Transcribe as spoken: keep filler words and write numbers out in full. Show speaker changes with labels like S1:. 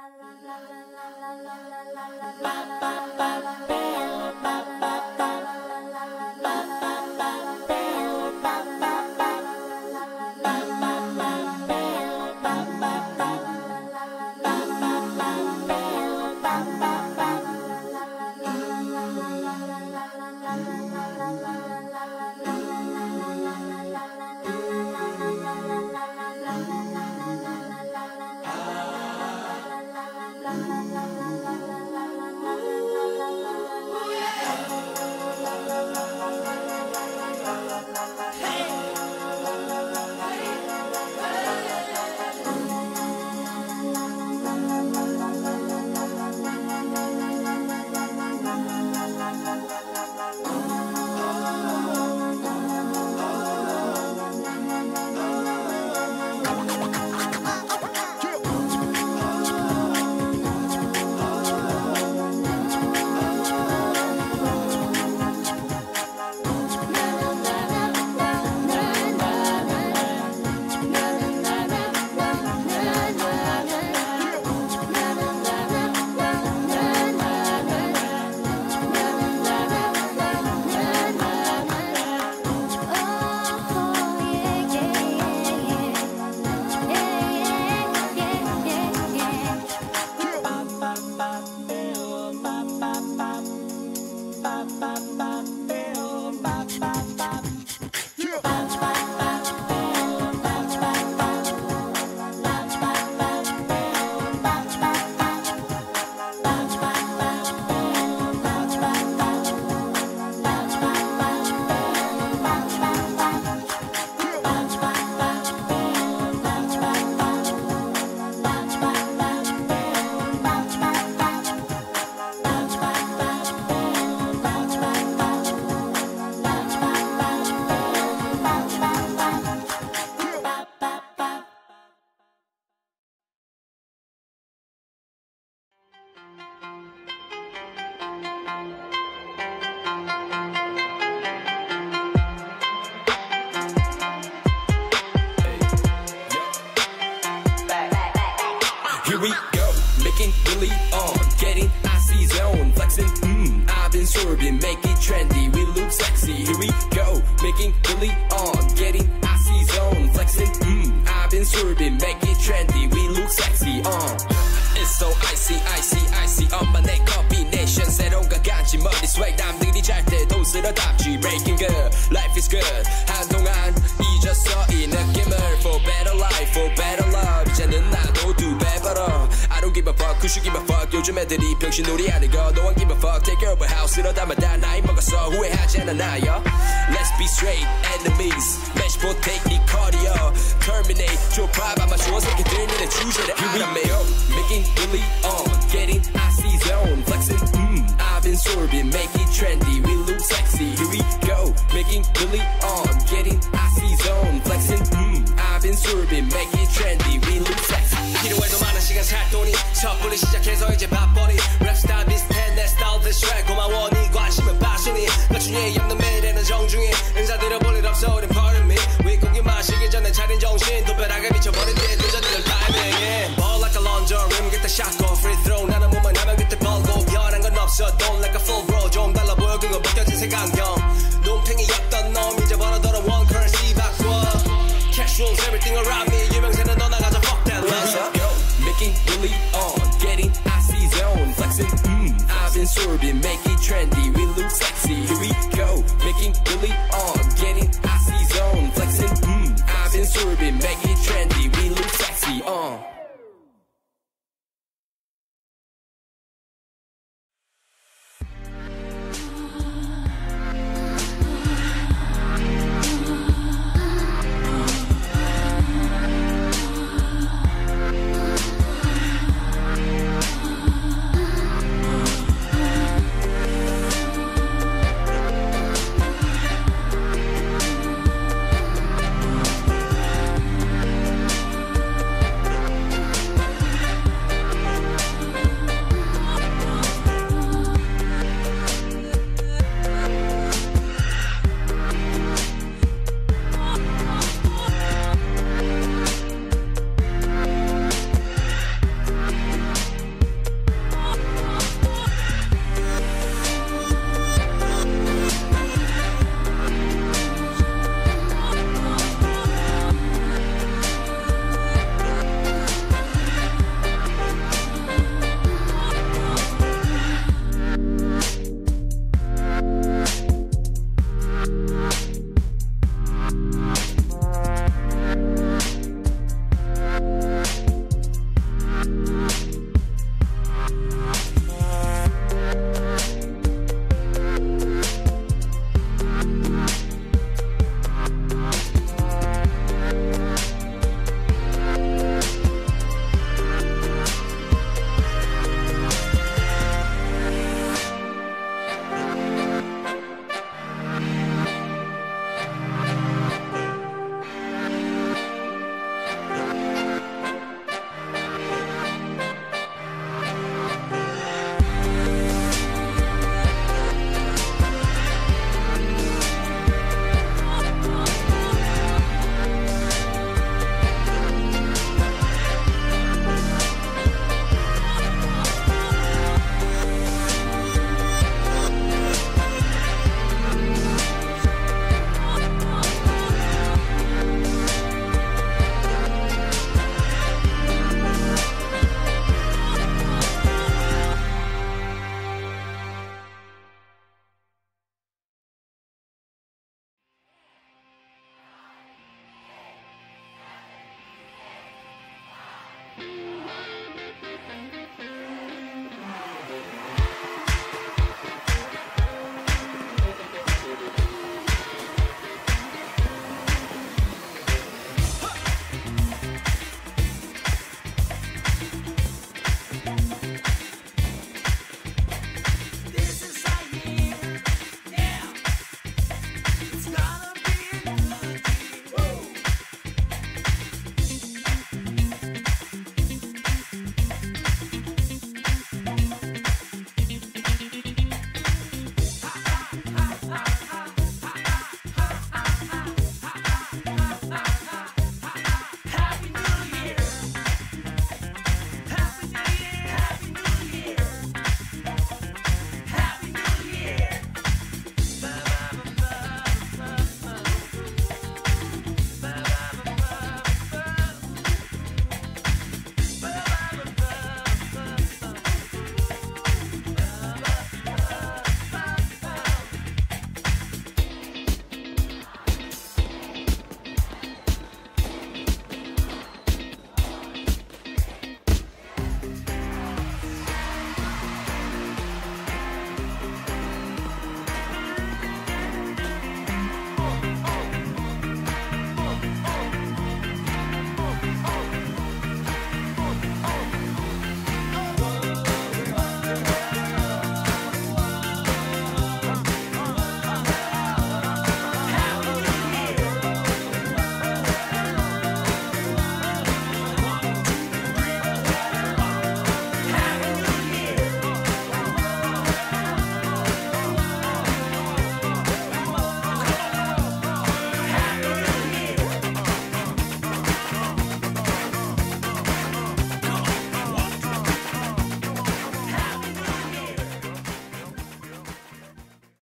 S1: Here we go, making really on, getting icy zone, flexing, mmm, I've been swerving, make it trendy, we look sexy. Here we go, making really on, getting icy zone, flexing, mmm, I've been swerving, make it trendy, we look sexy, uh. It's so icy, icy, icy, 엄마 내 combination, 새로운 가간지 머리 swag, 남들이 잘 때도 쓸어담지, breaking good, life is good, 한동안 잊었어 이 느낌을, for better life, for better love, 이제는 나도 두 배 벌어. I don't give a fuck, who should give a fuck, 요즘 애들이 병신놀이 하는 거, no one give a fuck, take care of a house, 이러다만 다 나이 먹었어, 후회하지 않아 나요. Let's be straight, enemies, match potato, 네 cardio, terminate, 좁아 아마 좋은 새끼들 니네 주제를 알아매요. Making really on, getting icy zone, flexing, mmm, I've been swerving, make it trendy, we look sexy. Here we go, making really on, getting icy zone, flexing, mmm, I've been swerving, make it trendy, we look sexy. 필요해도 많은 시간 살 돈이 섣불리 시작해서 이제 밥벌이 랩스타일 비슷해 내 스타일 대쉬 고마워 네 관심은 passion이 나중에 없는 매일에는 정중히 인사드려 볼 일 없어 우린 pardon me 윗고기 마시기 전에 차린 정신 도 벼락에 미쳐버